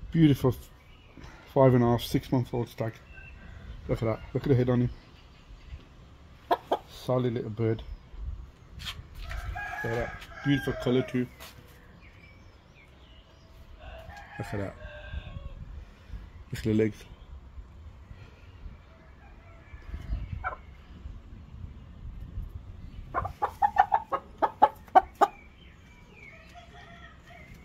Beautiful 5.5, 6 month old stag. Look at that. Look at the head on him. Solid little bird. Look at that. Beautiful colour too. Look at that. Look at the legs.